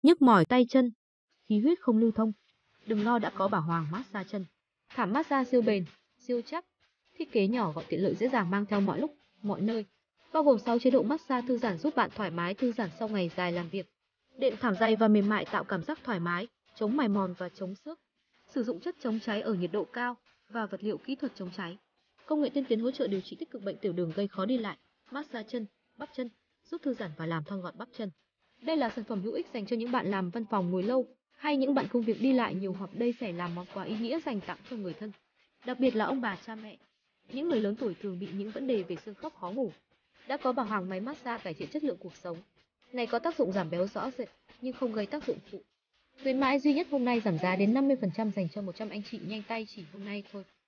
nhức mỏi tay chân, khí huyết không lưu thông. Đừng lo, đã có Bảo Hoàng massage chân. Thảm massage siêu bền, siêu chắc, thiết kế nhỏ gọn tiện lợi dễ dàng mang theo mọi lúc, mọi nơi. Bao gồm 6 chế độ massage thư giãn giúp bạn thoải mái thư giãn sau ngày dài làm việc. Đệm thảm dày và mềm mại tạo cảm giác thoải mái, chống mài mòn và chống xước. Sử dụng chất chống cháy ở nhiệt độ cao và vật liệu kỹ thuật chống cháy. Công nghệ tiên tiến hỗ trợ điều trị tích cực bệnh tiểu đường gây khó đi lại, massage chân, bắp chân, giúp thư giãn và làm thon gọn bắp chân. Đây là sản phẩm hữu ích dành cho những bạn làm văn phòng ngồi lâu hay những bạn công việc đi lại nhiều, hoặc đây sẽ là món quà ý nghĩa dành tặng cho người thân. Đặc biệt là ông bà cha mẹ, những người lớn tuổi thường bị những vấn đề về xương khớp khó ngủ. Đã có Bảo Hoàng máy massage cải thiện chất lượng cuộc sống. Này có tác dụng giảm béo rõ rệt nhưng không gây tác dụng phụ. Khuyến mãi duy nhất hôm nay giảm giá đến 50% dành cho 100 anh chị nhanh tay chỉ hôm nay thôi.